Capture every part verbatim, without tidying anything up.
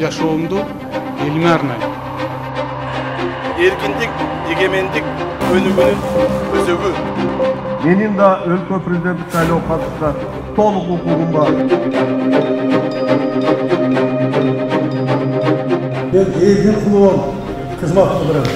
жашоомду элиме арнайм. Эркиндик, эгемендик, өнүгүүнүн өзөгү. Менин да өлкө президенттик шайлоо катышына толук укугум бар. Мен элдин кулуун кызмат кылдырам.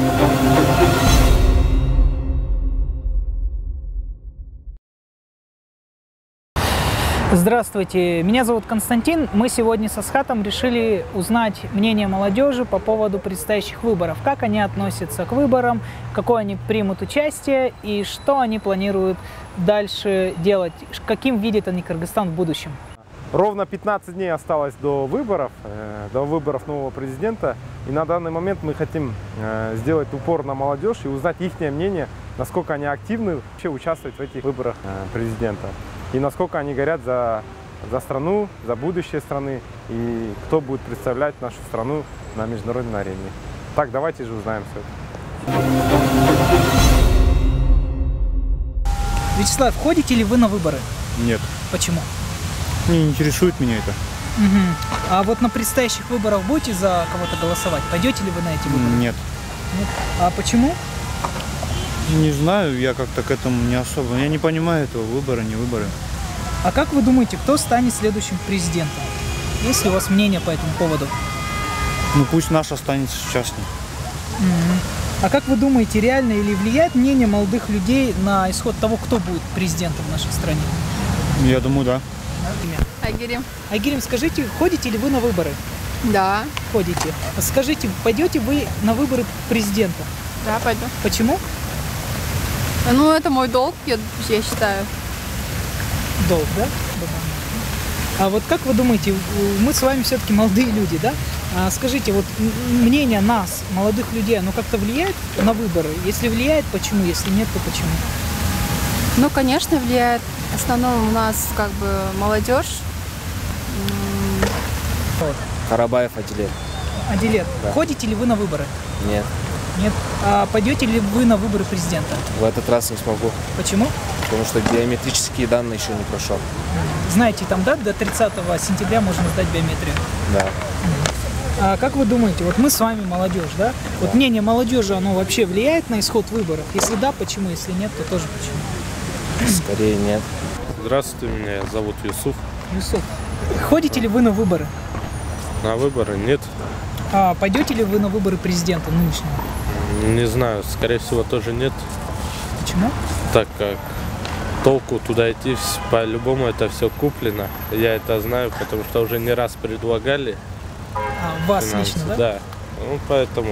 Здравствуйте, меня зовут Константин. Мы сегодня с Асхатом решили узнать мнение молодежи по поводу предстоящих выборов. Как они относятся к выборам, какое они примут участие и что они планируют дальше делать, каким видят они Кыргызстан в будущем. Ровно пятнадцать дней осталось до выборов, до выборов нового президента. И на данный момент мы хотим сделать упор на молодежь и узнать их мнение, насколько они активны вообще участвовать в этих выборах президента. И насколько они горят за, за страну, за будущее страны, и кто будет представлять нашу страну на международной арене. Так, давайте же узнаем все это. Вячеслав, ходите ли вы на выборы? Нет. Почему? Не интересует меня это. Угу. А вот на предстоящих выборах будете за кого-то голосовать? Пойдете ли вы на эти выборы? Нет. Нет. А почему? Не знаю, я как-то к этому не особо. Я не понимаю этого, выбора, не выборы. А как вы думаете, кто станет следующим президентом? Есть ли у вас мнение по этому поводу? Ну пусть наш останется частным. Mm-hmm. А как вы думаете, реально или влияет мнение молодых людей на исход того, кто будет президентом в нашей стране? Я думаю, да. Айгерим. Айгерим, скажите, ходите ли вы на выборы? Да. Ходите. Скажите, пойдете вы на выборы президента? Да, пойду. Почему? Ну, это мой долг, я, я считаю. Долг, да? А вот как вы думаете, мы с вами все-таки молодые люди, да? А скажите, вот мнение нас, молодых людей, оно как-то влияет на выборы? Если влияет, почему? Если нет, то почему? Ну, конечно, влияет. В основном у нас как бы молодежь. Карабаев Адилет. Адилет. Да. Ходите ли вы на выборы? Нет. Нет. А пойдете ли вы на выборы президента? В этот раз не смогу. Почему? Потому что биометрические данные еще не прошел. Знаете, там, да, до тридцатого сентября можно сдать биометрию. Да. А как вы думаете, вот мы с вами молодежь, да? Вот да. Мнение молодежи, оно вообще влияет на исход выборов? Если да, почему? Если нет, то тоже почему? Скорее нет. Здравствуйте, меня зовут Юсуф. Юсуф. Ходите ли вы на выборы? На выборы нет. А пойдете ли вы на выборы президента нынешнего? Не знаю, скорее всего тоже нет. Почему? Так как толку туда идти, по-любому это все куплено. Я это знаю, потому что уже не раз предлагали. А, вас финансы, лично, да? Да. Ну, поэтому...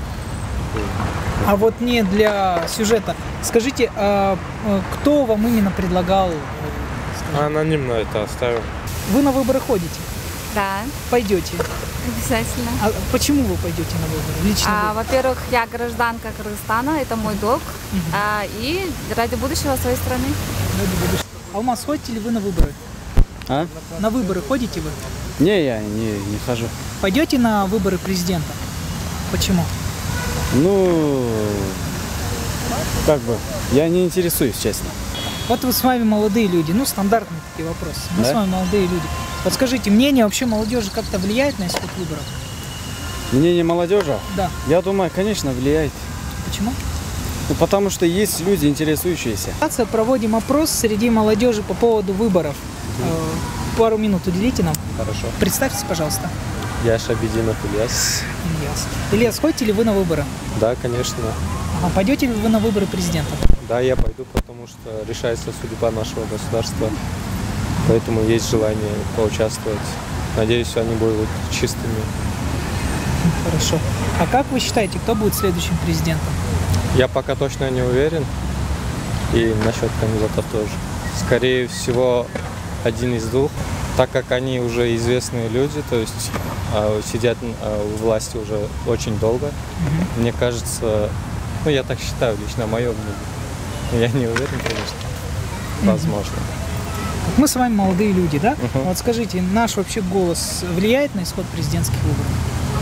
А вот не для сюжета. Скажите, а кто вам именно предлагал? Скажем? Анонимно это оставим. Вы на выборы ходите? Да. Пойдете? Обязательно. А почему вы пойдете на выборы? Лично а, во-первых, я гражданка Кыргызстана, это мой долг. Угу. А, и ради будущего своей страны. Ради будущего. Алмаз, ходите ли вы на выборы? А? На выборы ходите вы? Не, я не, не хожу. Пойдете на выборы президента? Почему? Ну, как бы, я не интересуюсь, честно. Вот вы с вами молодые люди, ну, стандартные такие вопросы. Мы да? с вами молодые люди. Вот скажите, мнение вообще молодежи как-то влияет на исход выборов? Мнение молодежи? Да. Я думаю, конечно, влияет. Почему? Ну, потому что есть люди, интересующиеся. Проводим опрос среди молодежи по поводу выборов. Mm-hmm. Пару минут уделите нам. Хорошо. Представьтесь, пожалуйста. Я Шабединов Ильяс. Ильяс. Ильяс, ходите ли вы на выборы? Да, конечно. А пойдете ли вы на выборы президента? Да, я пойду, потому что решается судьба нашего государства. Поэтому есть желание поучаствовать. Надеюсь, они будут чистыми. Хорошо. А как вы считаете, кто будет следующим президентом? Я пока точно не уверен. И насчет кандидатов тоже. Скорее всего, один из двух. Так как они уже известные люди, то есть э, сидят э, у власти уже очень долго, mm-hmm. мне кажется, ну я так считаю, лично мое мнение. Я не уверен, конечно. Возможно. Mm-hmm. Мы с вами молодые люди, да? Uh-huh. Вот скажите, наш вообще голос влияет на исход президентских выборов?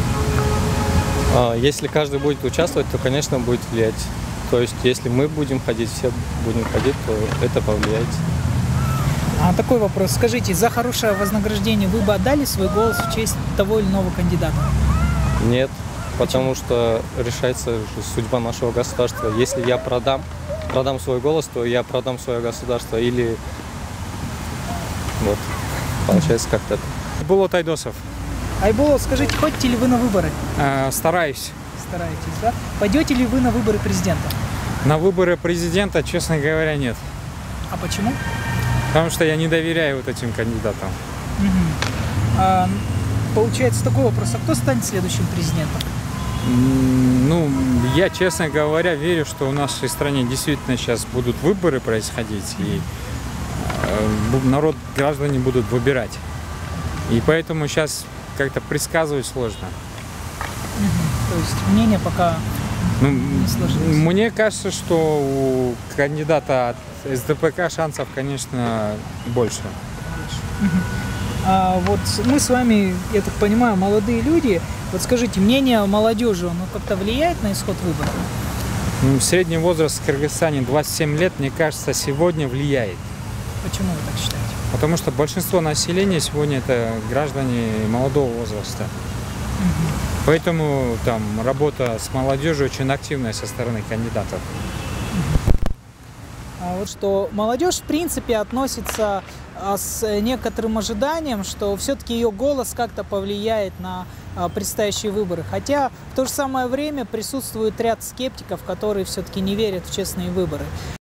А, если каждый будет участвовать, то, конечно, будет влиять. То есть, если мы будем ходить, все будем ходить, то это повлияет. А такой вопрос. Скажите, за хорошее вознаграждение вы бы отдали свой голос в честь того или иного кандидата? Нет, потому что решается судьба нашего государства. Если я продам, продам свой голос, то я продам свое государство. Или вот, получается как-то. Булат Айдосов. Айбулат, скажите, ходите ли вы на выборы? Э, стараюсь. Стараетесь, да? Пойдете ли вы на выборы президента? На выборы президента, честно говоря, нет. А почему? Потому что я не доверяю вот этим кандидатам. Угу. А, получается такой вопрос, а кто станет следующим президентом? Ну, я, честно говоря, верю, что в нашей стране действительно сейчас будут выборы происходить, и э, народ, граждане будут выбирать. И поэтому сейчас как-то предсказывать сложно. Угу. То есть мнение пока ну, не сложилось. Мне кажется, что у кандидата от эс дэ пэ ка шансов, конечно, больше. Угу. А вот мы с вами, я так понимаю, молодые люди. Вот скажите, мнение молодежи, оно как-то влияет на исход выборов? Средний возраст в Кыргызстане двадцать семь лет, мне кажется, сегодня влияет. Почему вы так считаете? Потому что большинство населения сегодня это граждане молодого возраста. Угу. Поэтому там работа с молодежью очень активная со стороны кандидатов. А вот что молодежь в принципе относится а, с некоторым ожиданием, что все-таки ее голос как-то повлияет на а, предстоящие выборы. Хотя в то же самое время присутствует ряд скептиков, которые все-таки не верят в честные выборы.